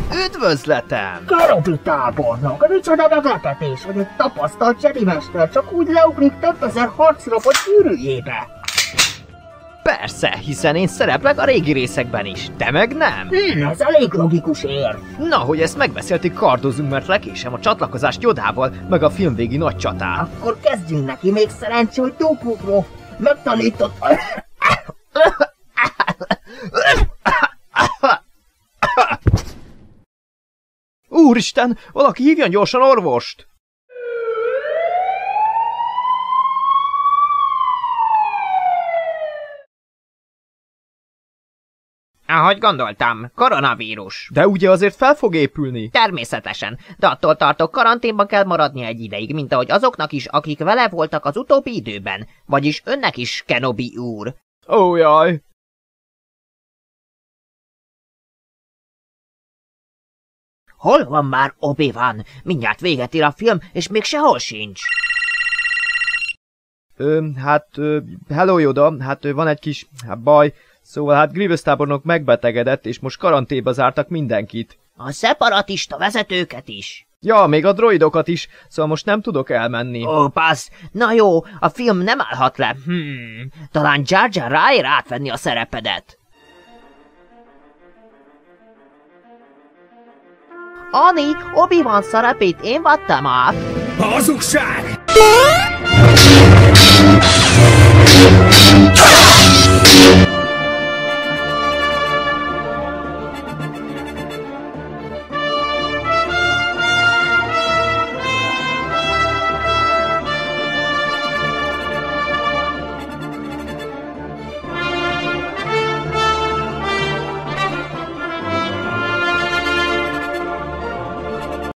Üdvözletem! Kenobi tábornok, micsoda meglepetés, hogy egy tapasztalt Jedi mester csak úgy leugrik több ezer harcrobot gyűrűjébe. Persze, hiszen én szereplek a régi részekben is, te meg nem. Ez elég logikus érv. Na, hogy ezt megbeszéltük, kardozunk, mert lekésem a csatlakozást Jodával, meg a filmvégi nagy csatát. Akkor kezdjünk neki, még szerencsé, hogy Dooku megtanított... Úristen, valaki hívjon gyorsan orvost! Ahogy gondoltam, koronavírus. De ugye azért fel fog épülni. Természetesen, de attól tartok, karanténban kell maradnia egy ideig, mint ahogy azoknak is, akik vele voltak az utóbbi időben. Vagyis önnek is, Kenobi úr. Ó, jaj. Hol van már Obi-Wan? Mindjárt véget ér a film, és még sehol sincs. Hello Yoda, van egy kis baj. Szóval Grievous tábornok megbetegedett, és most karanténba zártak mindenkit. A szeparatista vezetőket is. Ja, még a droidokat is, szóval most nem tudok elmenni. Ó, passz. Na jó, a film nem állhat le. Talán Jar Jar ráér átvenni a szerepedet. Ani, Obi-Wan szerepét én vettem át. Hazugság!